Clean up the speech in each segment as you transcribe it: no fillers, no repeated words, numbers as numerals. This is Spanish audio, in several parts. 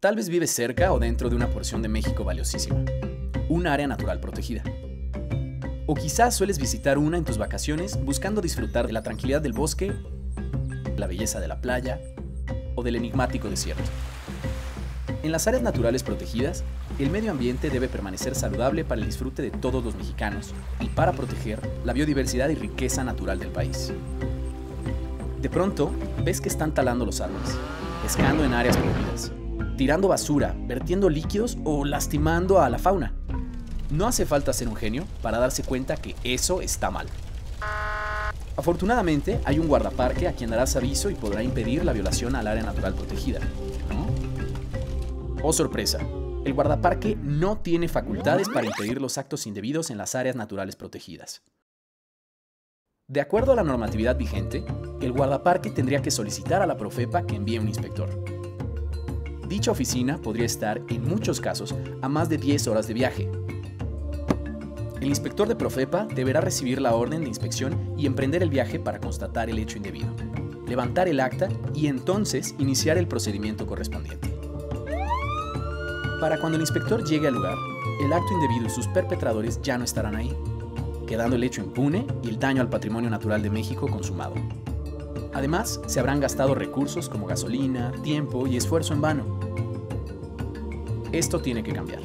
Tal vez vives cerca o dentro de una porción de México valiosísima, un área natural protegida. O quizás sueles visitar una en tus vacaciones buscando disfrutar de la tranquilidad del bosque, la belleza de la playa o del enigmático desierto. En las áreas naturales protegidas, el medio ambiente debe permanecer saludable para el disfrute de todos los mexicanos y para proteger la biodiversidad y riqueza natural del país. De pronto, ves que están talando los árboles, pescando en áreas prohibidas, tirando basura, vertiendo líquidos o lastimando a la fauna. No hace falta ser un genio para darse cuenta que eso está mal. Afortunadamente, hay un guardaparque a quien darás aviso y podrá impedir la violación al área natural protegida, ¿no? Oh sorpresa, el guardaparque no tiene facultades para impedir los actos indebidos en las áreas naturales protegidas. De acuerdo a la normatividad vigente, el guardaparque tendría que solicitar a la Profepa que envíe un inspector. Dicha oficina podría estar, en muchos casos, a más de 10 horas de viaje. El inspector de Profepa deberá recibir la orden de inspección y emprender el viaje para constatar el hecho indebido, levantar el acta y entonces iniciar el procedimiento correspondiente. Para cuando el inspector llegue al lugar, el acto indebido y sus perpetradores ya no estarán ahí, quedando el hecho impune y el daño al patrimonio natural de México consumado. Además, se habrán gastado recursos como gasolina, tiempo y esfuerzo en vano. Esto tiene que cambiar.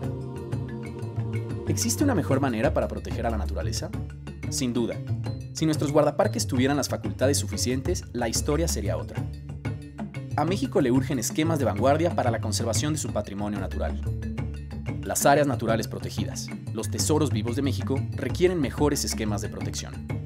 ¿Existe una mejor manera para proteger a la naturaleza? Sin duda. Si nuestros guardaparques tuvieran las facultades suficientes, la historia sería otra. A México le urgen esquemas de vanguardia para la conservación de su patrimonio natural. Las áreas naturales protegidas, los tesoros vivos de México, requieren mejores esquemas de protección.